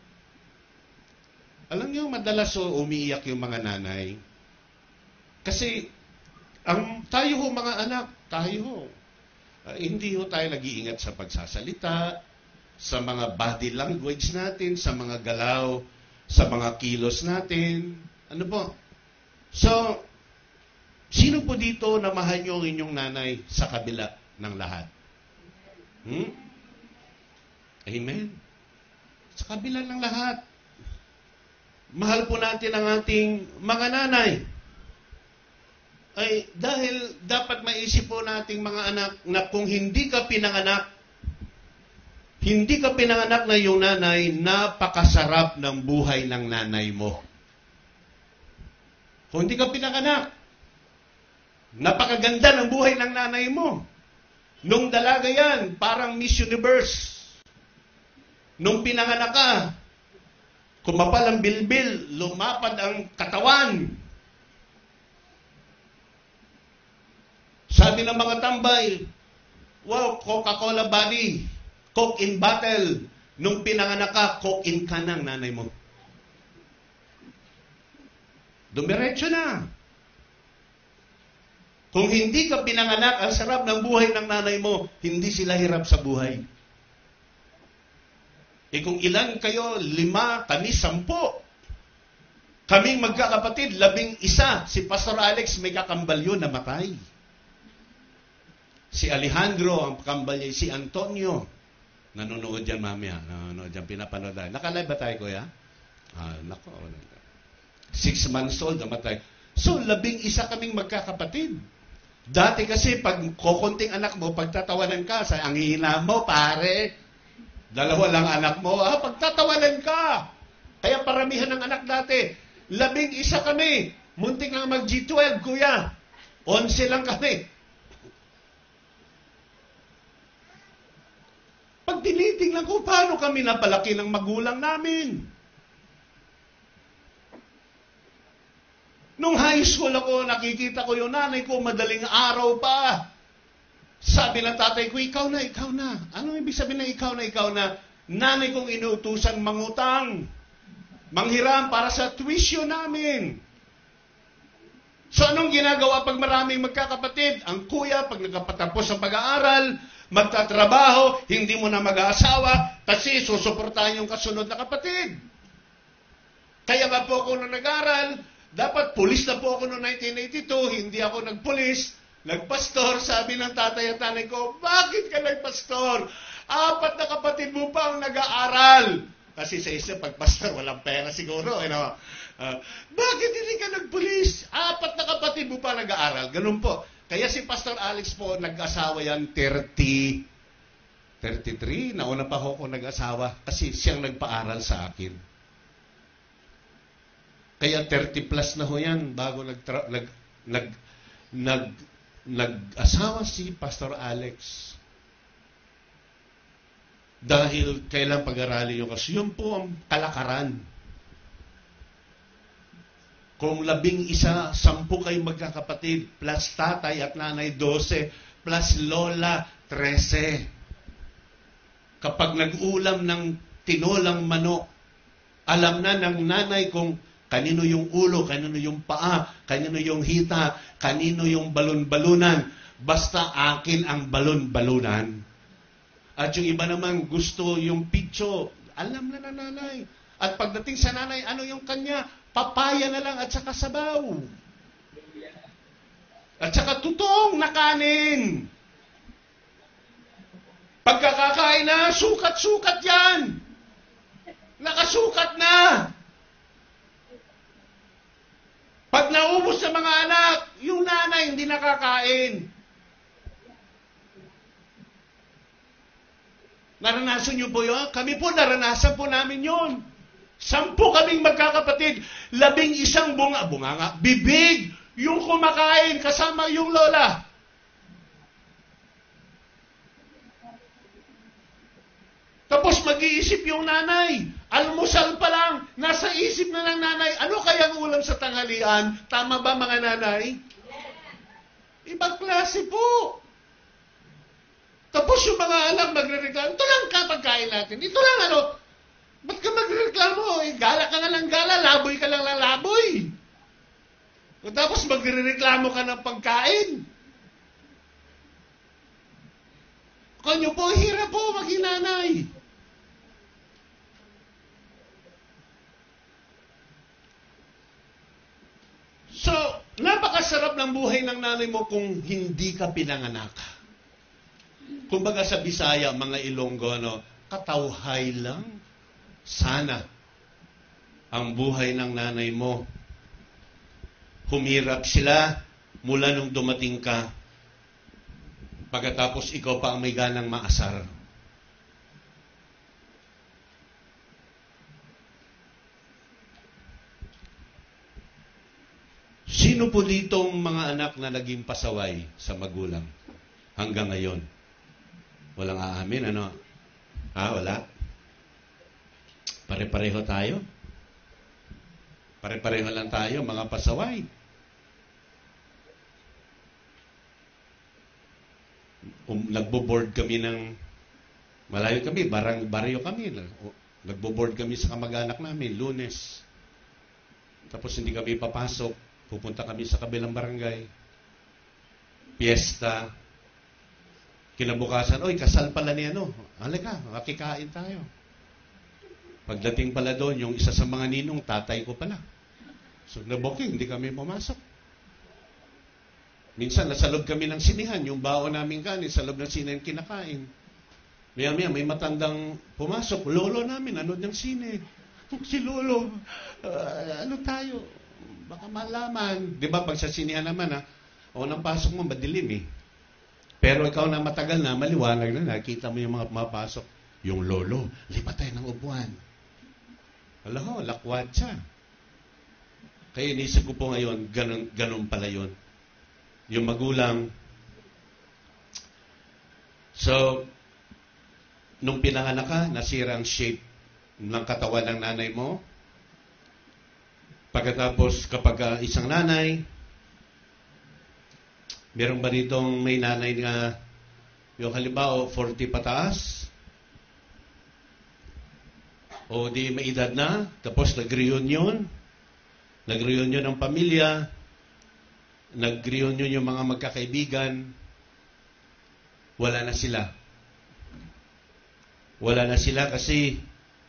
Alam niyo, madalas so, umiiyak yung mga nanay. Kasi, ang tayo ho mga anak, tayo ho, uh, hindi ho tayo nag-iingat sa pagsasalita, sa mga body language natin, sa mga galaw, sa mga kilos natin. Ano po? So, sino po dito na mahal nyo ang inyong nanay sa kabila ng lahat? Hmm? Amen? Sa kabila ng lahat. Mahal po natin ang ating mga nanay. Ay, dahil dapat maisip po nating mga anak na kung hindi ka pinanganak, hindi ka pinanganak na yung nanay, napakasarap ng buhay ng nanay mo. Kung hindi ka pinanganak, napakaganda ng buhay ng nanay mo. Nung dalaga yan, parang Miss Universe. Nung pinanganak ka, kumapal ang bilbil, lumapad ang katawan. Sabi ng mga tambay, wow, Coca-Cola body, Coke in bottle. Nung pinanganak ka, Coke in can ng nanay mo. Dumiretso na. Kung hindi ka pinanganak, ang sarap ng buhay ng nanay mo, hindi sila hirap sa buhay. E kung ilan kayo, lima, kami, sampo. Kaming magkakapatid, labing isa. Si Pastor Alex may kakambal yun, namatay. Si Alejandro, ang kambal niya, si Antonio. Nanonood dyan mamaya. Nanonood dyan, pinapanood tayo. Nakalive ba tayo, kuya? Ah, nako. Six months old, namatay. So, labing isa kaming magkakapatid. Dati kasi, pag kukunting anak mo, pagtatawanan ka, sa ang hina mo, pare, dalawa lang anak mo, ah, pagtatawanan ka. Kaya paramihan ng anak dati, labing isa kami. Muntik lang mag-G twelve, kuya. Onse lang kami. Pag tinitingnan ko, paano kami napalaki ng magulang namin? Nung high school ako, nakikita ko yung nanay ko, madaling araw pa. Sabi ng tatay ko, ikaw na, ikaw na. Anong ibig sabihin na ikaw na, ikaw na? Nanay kong inuutusan mangutang. Manghiram para sa tuition namin. So anong ginagawa pag maraming magkakapatid? Ang kuya, pag nagkapatapos ang pag-aaral, magtatrabaho, hindi mo na mag-aasawa, kasi susuportahan yung kasunod na kapatid. Kaya nga po ako nung nag-aral, dapat pulis na po ako noong nineteen eighty-two, hindi ako nagpulis, nagpastor. Sabi ng tatay at nanay ko, bakit ka nagpastor? Apat na kapatid mo pa ang nag-aaral. Kasi sa isa, pag pastor, walang pera siguro. You know? uh, bakit hindi ka nagpulis? Apat na kapatid mo pa nag-aaral. Ganun po. Kaya si Pastor Alex po, nag-asawa yan thirty, thirty-three. Nauna pa ako nag-asawa kasi siyang nagpaaral sa akin. Kaya thirty plus na ho yan bago nag nag nag nag nag-asawa si Pastor Alex. Dahil kailan pag-aralin yung kasi yun po ang kalakaran. Kung labing isa, sampu kayo magkakapatid, plus tatay at nanay, dose, plus lola, trese. Kapag nag-ulam ng tinolang manok, alam na ng nanay kung kanino yung ulo, kanino yung paa, kanino yung hita, kanino yung balon-balunan. Basta akin ang balon-balunan. At yung iba naman gusto yung pitso. Alam na na nanay. At pagdating sa nanay, ano yung kanya? Papaya na lang at saka sabaw. At saka tutong na kanin. Pagkakakain na, sukat-sukat yan. Nakasukat na. Pag naubos sa mga anak, yung nanay hindi nakakain. Naranasan niyo po yun? Kami po, naranasan po namin yun. Sampu kaming magkakapatid, labing isang bunga, bunga nga, bibig, yung kumakain kasama yung lola. Tapos mag-iisip yung nanay. Almusal pa lang, nasa isip na ng nanay, ano kayang ulam sa tanghalian? Tama ba mga nanay? Ibang klase po. Tapos yung mga anak magre-reklamo, ito lang ka pagkain natin. Ito lang ano, ba't ka magre-reklamo? Eh, gala ka nga lang gala, laboy ka lang lang laboy. Tapos magre-reklamo ka ng pagkain. Kanyo po, hirap po maging nanay. So, napakasarap ng buhay ng nanay mo kung hindi ka pinanganak. Kumbaga sa Bisaya, mga Ilonggo, no, katawhay lang. Sana ang buhay ng nanay mo. Humirap sila mula nung dumating ka. Pagkatapos ikaw pa ang may ganang maasar. Sino po ditong mga anak na naging pasaway sa magulang hanggang ngayon? Walang aamin, ano? Ah, wala? Pare-pareho tayo? Pare-pareho lang tayo, mga pasaway. Um, nagbo-board kami ng, malayo kami, barang, baryo kami. Nagbo-board kami sa kamag-anak namin, Lunes. Tapos hindi kami papasok, pupunta kami sa kabilang barangay. Fiesta. Kinabukasan, oy, kasal pala ni ano. Halika, makikain tayo. Pagdating pala doon, yung isa sa mga ninong, tatay ko pala. So, naboking, hindi kami pumasok. Minsan, nasa loob kami ng sinihan, yung baon namin kanin, sa loob ng sinihan kinakain. Maya-maya, may matandang pumasok. Lolo namin, ano ng sine? Si Lolo, uh, ano tayo? Baka malaman. Di ba, pag sa sinihan naman, ha, o nang pasok mo, madilim eh. Pero ikaw na matagal na, maliwanag na, nakita mo yung mga pumapasok. Yung lolo, lipat tayo ng upuan. Alam ho, lakwat siya. Kaya inisip ko po ngayon, ganun, ganun pala yun. Yung magulang. So, nung pinanganak ka, nasira ang shape ng katawan ng nanay mo. Pagkatapos, kapag uh, isang nanay, meron ba ditong may nanay na, yung halimbawa, forty pataas? O di may edad na, tapos nag-reunion, nag-reunion ng pamilya, nag-reunion yung mga magkakaibigan, wala na sila. Wala na sila kasi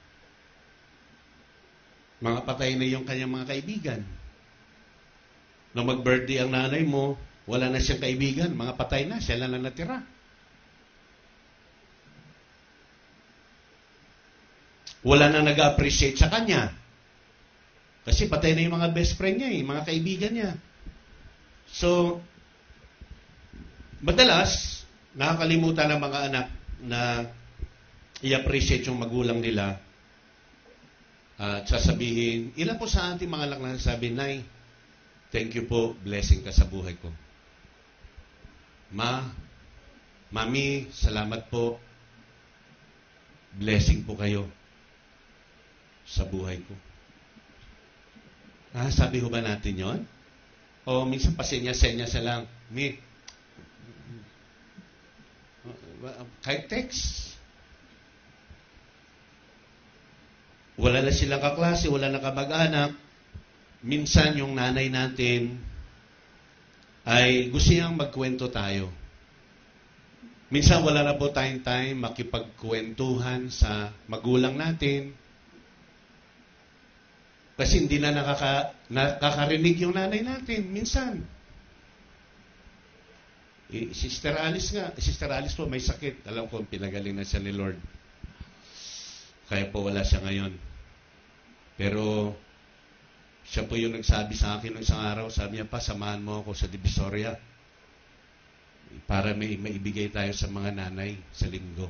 mga patay na yung kanyang mga kaibigan. Nung mag-birthday ang nanay mo, wala na siyang kaibigan, mga patay na, siya lang na natira. Wala na nag-appreciate sa kanya. Kasi patay na yung mga best friend niya, eh, mga kaibigan niya. So, madalas, nakakalimutan ng mga anak na i-appreciate yung magulang nila at sasabihin, ilan po sa ating mga anak na sabi, Nay, thank you po, blessing ka sa buhay ko. Ma, Mami, salamat po, blessing po kayo sa buhay ko. Ah, sabi ho ba natin yon? O minsan pasenya-senya sa lang, Mi, kahit text. Wala na silang kaklase, wala na kamag-anak. Minsan yung nanay natin ay gusto niyang magkwento tayo. Minsan wala na po tayong time makipagkwentuhan sa magulang natin. Kasi hindi na nakaka, nakakarinig yung nanay natin. Minsan. Eh, Sister Alice nga. Sister Alice po may sakit. Alam ko, pinagaling na siya ni Lord. Kaya po wala siya ngayon. Pero, siya po yung nagsabi sa akin ng isang araw, sabi niya pa, samahan mo ako sa Divisoria para may maibigay tayo sa mga nanay sa linggo.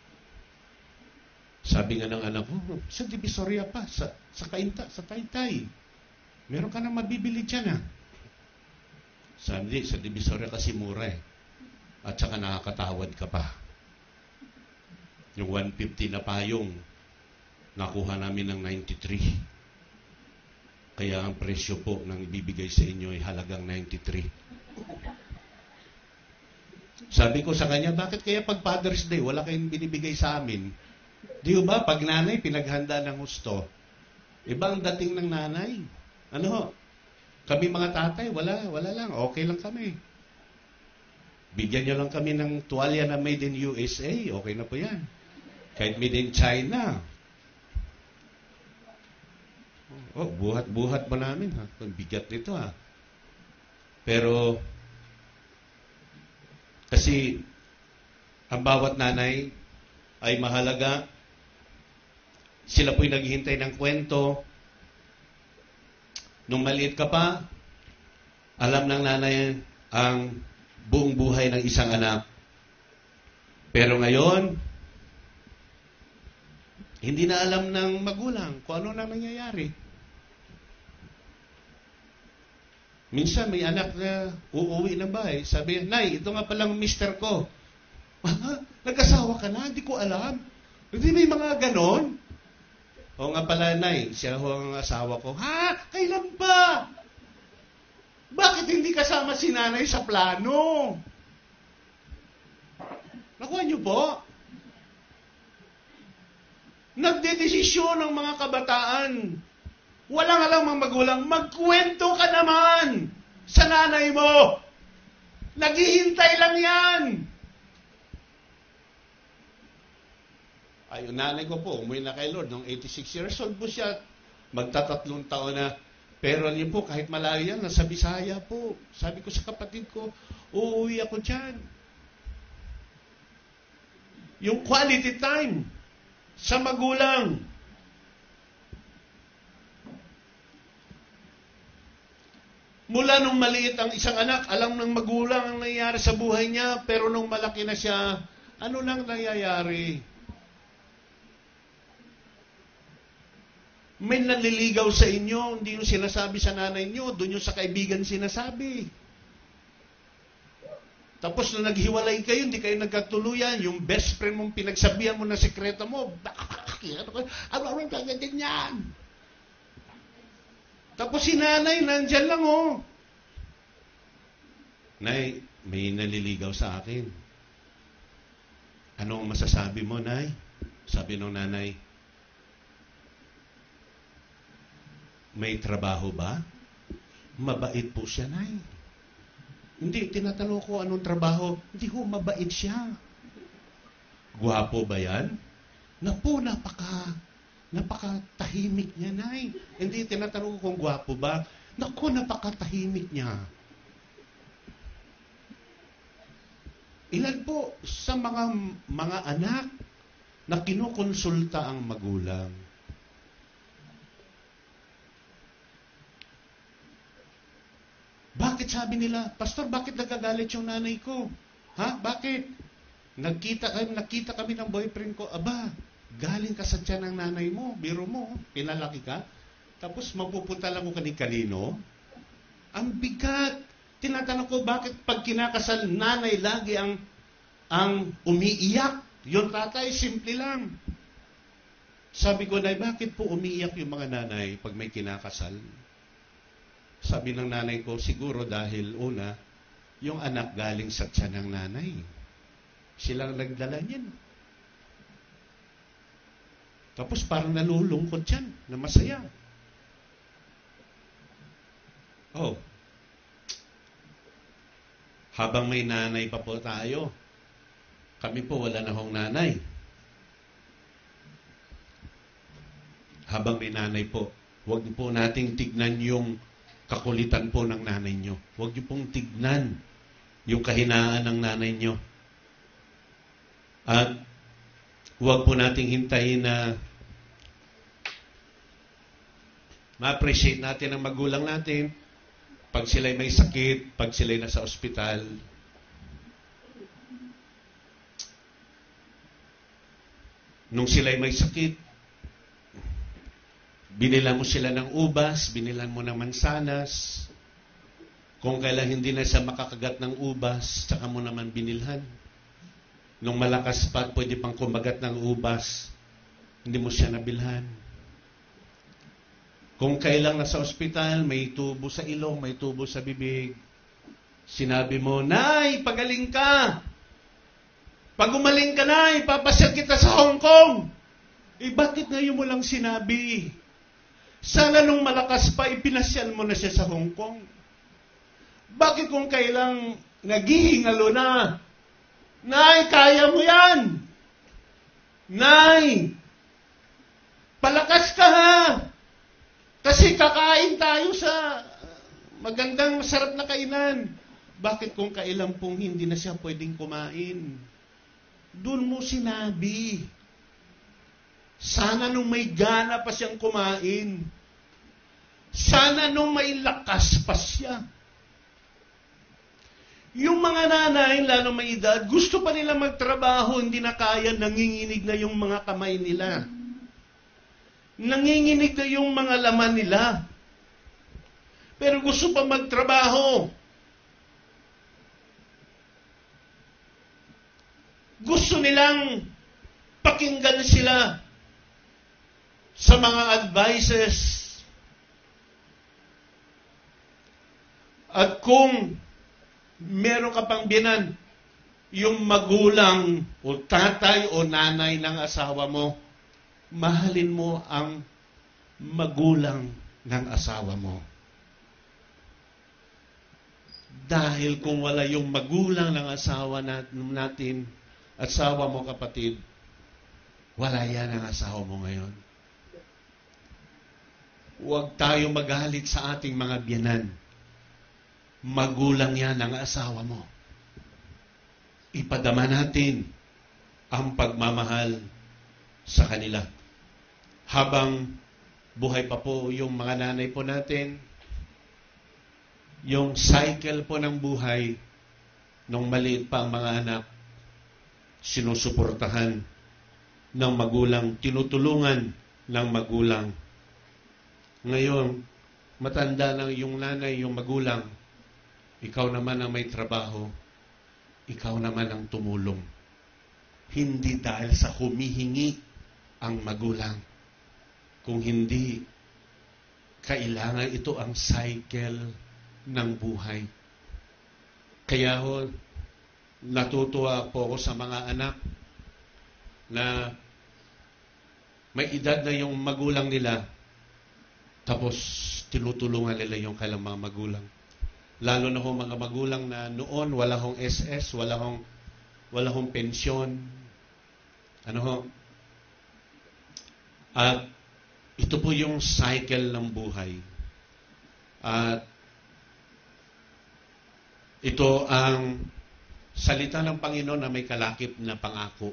Sabi nga ng anak ko, sa Divisoria pa, sa, sa Kainta, sa Taytay. Meron ka na mabibili dyan, ha? Sabi, sa Divisoria kasi mura eh. At saka nakakatawad ka pa. Yung one fifty na payong, nakuha namin ng ninety-three. Kaya ang presyo po ng ibibigay sa inyo ay halagang ninety-three. Sabi ko sa kanya, bakit kaya pag Father's Day, wala kayong binibigay sa amin? Di ba, pag nanay, pinaghanda ng gusto. Iba ang dating ng nanay. Ano ho? Kami mga tatay, wala, wala lang. Okay lang kami. Bigyan nyo lang kami ng tuwalya na made in U S A. Okay na po yan. Kahit made in China. Oh, buhat-buhat ba namin, ha? Ang bigat nito, ha? Pero, kasi, ang bawat nanay ay mahalaga. Sila po'y naghihintay ng kwento. Nung maliit ka pa, alam ng nanay ang buong buhay ng isang anak. Pero ngayon, hindi na alam ng magulang kung ano na nangyayari. Minsan may anak na uuwi ng bahay, sabi, Nay, ito nga palang mister ko. Nag-asawa ka na? Hindi ko alam. Hindi may mga ganon. O nga pala, Nay, siya ho ang asawa ko. Ha? Kailan ba? Bakit hindi kasama si nanay sa plano? Nakuha niyo po? Nagdedesisyon ng mga kabataan. Walang alam mga magulang, magkwento ka naman sa nanay mo. Naghihintay lang yan. Ay, yung nanay ko po, umuwi na kay Lord, nung eighty-six years old po siya, magtatatlong taon na. Pero alam po, kahit malayo yan, nasa Bisaya po. Sabi ko sa kapatid ko, uuwi ako dyan. Yung quality time sa magulang. Mula nung maliit ang isang anak, alam ng magulang ang nangyayari sa buhay niya, pero nung malaki na siya, ano lang nangyayari? May nanliligaw sa inyo, hindi yung sinasabi sa nanay niyo, doon yung sa kaibigan sinasabi. Tapos nung naghiwalay kayo, hindi kayo nagkatuluyan, yung best friend mong pinagsabihan mo na sekreto mo, ano-ano kagandin yan? Tapos si nanay, nandyan lang, oh. Nay, may naliligaw sa akin. Anong masasabi mo, Nay? Sabi ng nanay, may trabaho ba? Mabait po siya, Nay. Hindi, tinatanong ko anong trabaho. Hindi ho, mabait siya. Gwapo ba yan? Napo, napaka... Napakatahimik niya, Nay. Hindi, tinatanong ko kung gwapo ba. Naku, napakatahimik niya. Ilan po sa mga mga anak na kinukonsulta ang magulang? Bakit sabi nila, Pastor, bakit nagagalit yung nanay ko? Ha? Bakit? Nagkita, nakita kami ng boyfriend ko. Aba, galing ka sa tiyan ng nanay mo, biro mo, pinalaki ka, tapos mapupunta lang ko kani-kanino. Ang bigat. Tinatanong ko, bakit pag kinakasal, nanay lagi ang ang umiiyak? Yung tatay, simple lang. Sabi ko, Nay, bakit po umiiyak yung mga nanay pag may kinakasal? Sabi ng nanay ko, siguro dahil una, yung anak galing sa tiyan ng nanay. Silang nagdala niyan. Tapos parang nalulungkot yan, na masaya. Oh. Habang may nanay pa po tayo, kami po wala na hong nanay. Habang may nanay po, huwag po nating tignan yung kakulitan po ng nanay nyo. Huwag niyo pong tignan yung kahinaan ng nanay nyo. At huwag po nating hintayin na ma-appreciate natin ang magulang natin pag sila'y may sakit, pag sila'y nasa ospital. Nung sila'y may sakit, binilan mo sila ng ubas, binilan mo ng mansanas. Kung kailan hindi na siya makakagat ng ubas, tsaka mo naman binilhan. Nung malakas pa, pwede pang kumagat ng ubas, hindi mo siya nabilhan. Kung kailang nasa ospital, may tubo sa ilong, may tubo sa bibig, sinabi mo, Nay, pagaling ka! Pag umaling ka, Nay, papasyal kita sa Hong Kong! Eh, bakit ngayon mo lang sinabi? Sana nung malakas pa, ipinasyal mo na siya sa Hong Kong. Bakit kung kailang naghihingalo na, Nay, kaya mo yan! Nay, palakas ka ha! Kasi kakain tayo sa magandang masarap na kainan. Bakit kung kailan pong hindi na siya pwedeng kumain? Doon mo sinabi. Sana nung may gana pa siyang kumain. Sana nung may lakas pa siya. Yung mga nanay, lalo may edad, gusto pa nila magtrabaho, hindi na kaya, nanginginig na yung mga kamay nila. Nanginginig na yung mga laman nila. Pero gusto pa magtrabaho. Gusto nilang pakinggan sila sa mga advices. At kung meron ka pang biyanan, yung magulang o tatay o nanay ng asawa mo, mahalin mo ang magulang ng asawa mo. Dahil kung wala yung magulang ng asawa natin, asawa mo kapatid, wala yan ang asawa mo ngayon. Huwag tayo magalit sa ating mga biyanan. Magulang yan ang asawa mo. Ipadama natin ang pagmamahal sa kanila. Habang buhay pa po yung mga nanay po natin, yung cycle po ng buhay nung maliit pa ang mga anak, sinusuportahan ng magulang, tinutulungan ng magulang. Ngayon, matanda na yung nanay, yung magulang, ikaw naman ang may trabaho, ikaw naman ang tumulong. Hindi dahil sa humihingi ang magulang. Kung hindi, kailangan ito ang cycle ng buhay. Kaya ho, natutuwa po ako sa mga anak na may edad na yung magulang nila, tapos tinutulungan nila yung kailang mga magulang. Lalo na ho mga magulang na noon wala hong S S, wala hong wala hong pensyon. Ano ho? At ito po yung cycle ng buhay. At ito ang salita ng Panginoon na may kalakip na pangako.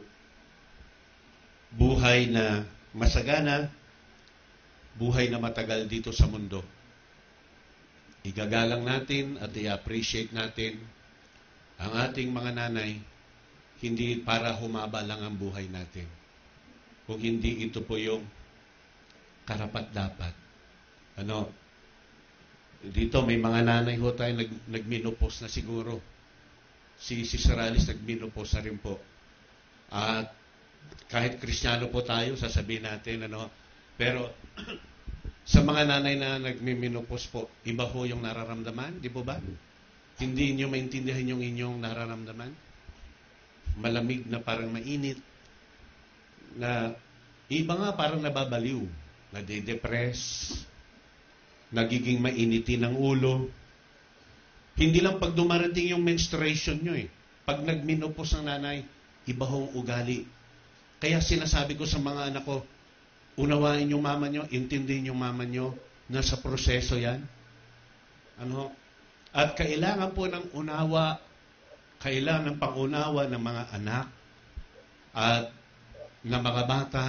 Buhay na masagana, buhay na matagal dito sa mundo. Igagalang natin at i-appreciate natin ang ating mga nanay, hindi para humaba lang ang buhay natin. Kung hindi, ito po yung karapat-dapat. Ano, dito may mga nanay ho tayo nag, nagminopos na siguro. Si Sister Alice nagminopos na rin po. At kahit Kristiyano po tayo, sasabihin natin, ano, pero sa mga nanay na nagmiminopos po, iba ho yung nararamdaman, di po ba? Hindi nyo maintindihan yung inyong nararamdaman. Malamig na parang mainit. Na iba nga parang nababaliw. Nade-depress. Nagiging mainitin ang ulo. Hindi lang pag dumarating yung menstruation nyo eh. Pag nagminopos ang nanay, iba hong ugali. Kaya sinasabi ko sa mga anak ko, unawain yung mama nyo, intindihin yung mama nyo, nasa proseso yan. Ano? At kailangan po ng unawa, kailangan ng pangunawa ng mga anak at ng mga bata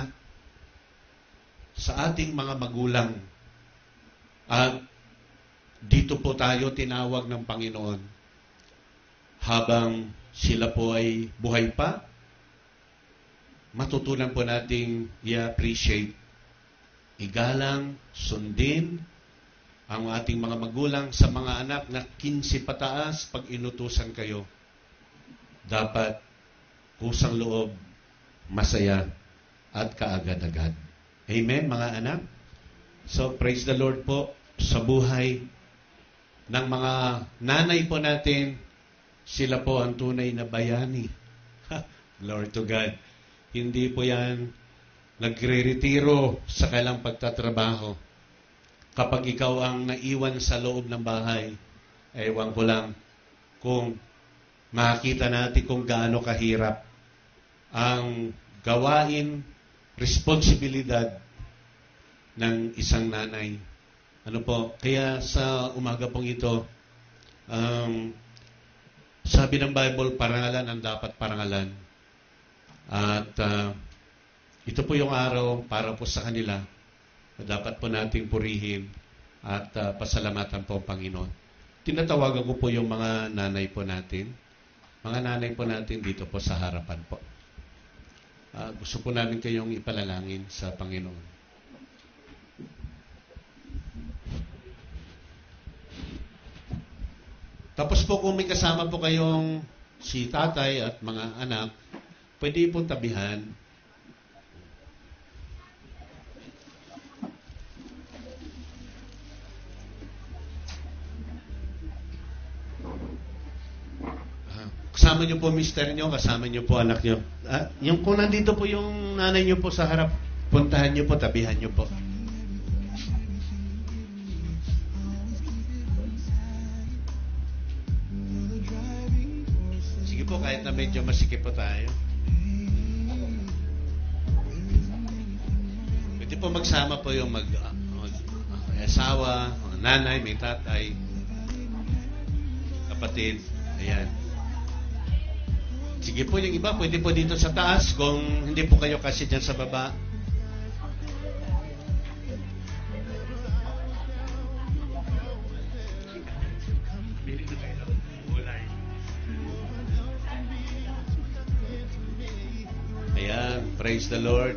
sa ating mga magulang. At dito po tayo tinawag ng Panginoon habang sila po ay buhay pa, matutunan po nating i-appreciate, igalang, sundin ang ating mga magulang sa mga anak na kinsi pataas pag inutusan kayo. Dapat kusang loob, masaya, at kaagad-agad. Amen, mga anak? So, praise the Lord po sa buhay ng mga nanay po natin. Sila po ang tunay na bayani. Glory to God. Hindi po yan nagre-retiro sa kailang pagtatrabaho. Kapag ikaw ang naiwan sa loob ng bahay, ewan ko lang kung makikita natin kung gaano kahirap ang gawain, responsibilidad ng isang nanay. Ano po? Kaya sa umaga pong ito, um, sabi ng Bible, parangalan ang dapat parangalan. At uh, ito po yung araw para po sa kanila na dapat po nating purihin at uh, pasalamatan po ang Panginoon. Tinatawagan ko po yung mga nanay po natin. Mga nanay po natin dito po sa harapan po. Uh, gusto po namin kayong ipalalangin sa Panginoon. Tapos po kung may kasama po kayong si tatay at mga anak, pwede po tabihan. Kasama niyo po mister niyo, kasama niyo po anak niyo. Ah, yung kung nandito po yung nanay niyo po sa harap, puntahan niyo po, tabihan niyo po. Sige po, kahit na medyo masikip po tayo. Pwede po magsama po yung mag, uh, may asawa, nanay, may tatay, kapatid. Ayan. Sige po, yung iba, pwede po dito sa taas kung hindi po kayo kasi dyan sa baba. Praise the Lord.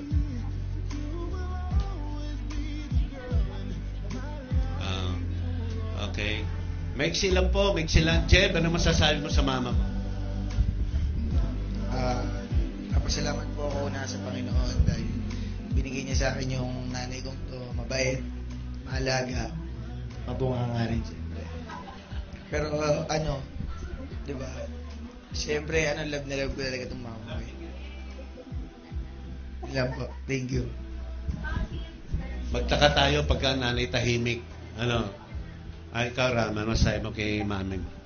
Uh, okay. Maiksi lang po, maiksi lang. Jeb, ano masasabi mo sa mama mo? Uh, Kapasalamat po ako na sa Panginoon dahil binigay niya sa akin yung nanay kong to, mabait, mahalaga, mabunga nga rin siyempre. Pero uh, ano, di ba, siyempre, ano, love na love ko talaga itong mama ko. Ilan po, thank you. Magtaka tayo pagka nanay tahimik. Ano? Ay, ikaw, Rama, masasabi mo kay mami mo?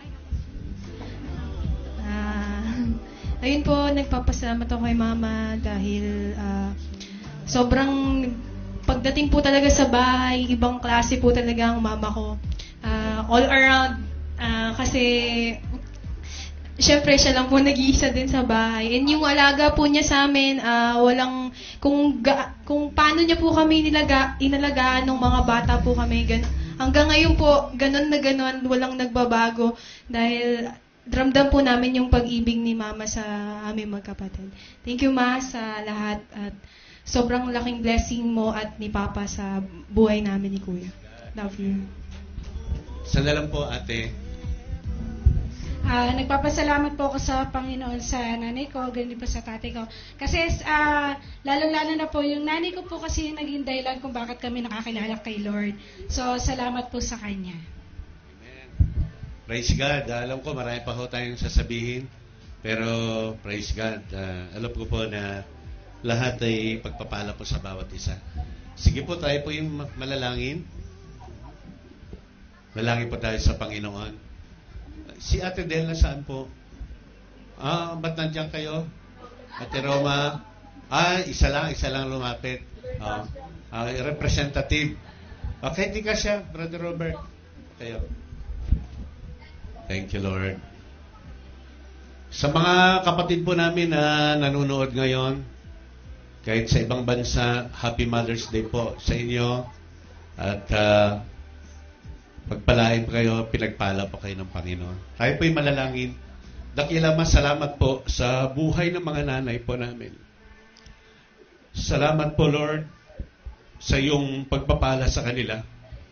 Ayun po, nagpapasalamat ako kay Mama dahil uh, sobrang pagdating po talaga sa bahay, ibang klase po talaga ang mama ko. Uh, all around, uh, kasi syempre siya lang po nag-iisa din sa bahay. And yung alaga po niya sa amin, uh, walang, kung, ga, kung paano niya po kami nilaga, inalagaan ng mga bata po kami. Gan, hanggang ngayon po, ganon na ganon, walang nagbabago dahil ramdam po namin yung pag-ibig ni Mama sa aming magkapatid. Thank you, Ma, sa lahat. At sobrang laking blessing mo at ni Papa sa buhay namin ni Kuya. Love you. Sana lang po, ate. Uh, nagpapasalamat po ako sa Panginoon sa nanay ko, ganun po sa tatay ko. Kasi uh, lalo-lalo na po, yung nanay ko po kasi yung naging dahilan kung bakit kami nakakilala kay Lord. So, salamat po sa Kanya. Praise God. Uh, alam ko marami pa ho tayong sasabihin. Pero praise God. Uh, alam ko po na lahat ay pagpapala po sa bawat isa. Sige po, tayo po yung malalangin. Malangin po tayo sa Panginoon. Si Ate Del, nasaan po? Ah, ba't nandiyan kayo? Ate Roma? Ah, isa lang, isa lang lumapit. Ah, ah, representative. Okay, di ka siya, Brother Robert. Kayo. Thank you, Lord. Sa mga kapatid po namin na nanonood ngayon, kahit sa ibang bansa, Happy Mother's Day po sa inyo. At uh, pagpalain po kayo, pinagpala po kayo ng Panginoon. Tayo po'y malalangin. Dakila mas salamat po sa buhay ng mga nanay po namin. Salamat po, Lord, sa iyong pagpapala sa kanila.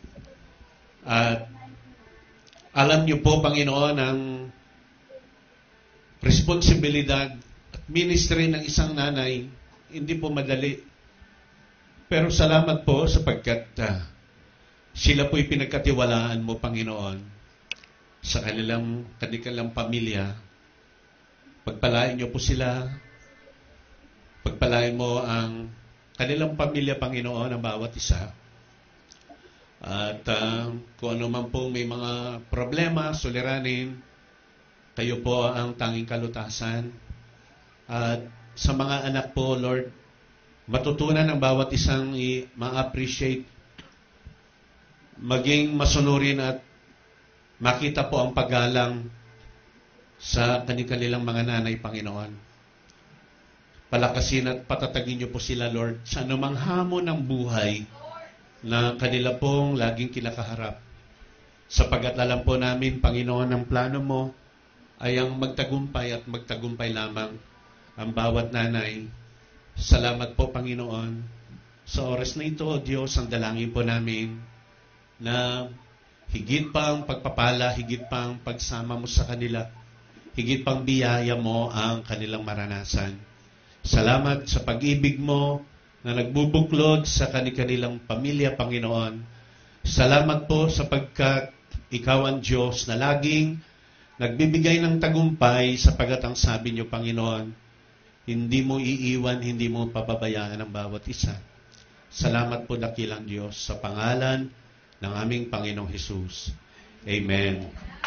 At alam niyo po, Panginoon, ang responsibilidad at ministry ng isang nanay, hindi po madali. Pero salamat po sapagkat uh, sila po'y pinagkatiwalaan mo, Panginoon, sa kanilang, kanilang pamilya. Pagpalain niyo po sila. Pagpalain mo ang kanilang pamilya, Panginoon, ang bawat isa. At uh, kung ano man po may mga problema, suliranin, kayo po ang tanging kalutasan. At sa mga anak po, Lord, matutunan ang bawat isang ma-appreciate, maging masunurin at makita po ang paggalang sa kanilang mga nanay, Panginoon. Palakasin at patatagin niyo po sila, Lord, sa anumang hamon ng buhay na kanila pong laging kinakaharap. Sapagat alam po namin, Panginoon, ang plano mo ay ang magtagumpay at magtagumpay lamang ang bawat nanay. Salamat po, Panginoon. Sa oras na ito, Diyos, ang dalangin po namin na higit pang pagpapala, higit pang pagsama mo sa kanila, higit pang biyaya mo ang kanilang maranasan. Salamat sa pag-ibig mo na nagbubuklod sa kanilang pamilya, Panginoon. Salamat po sapagkat ikaw ang Diyos na laging nagbibigay ng tagumpay sapagat ang sabi niyo, Panginoon, hindi mo iiwan, hindi mo pababayaan ang bawat isa. Salamat po, dakilang Diyos, sa pangalan ng aming Panginoong Hesus. Amen.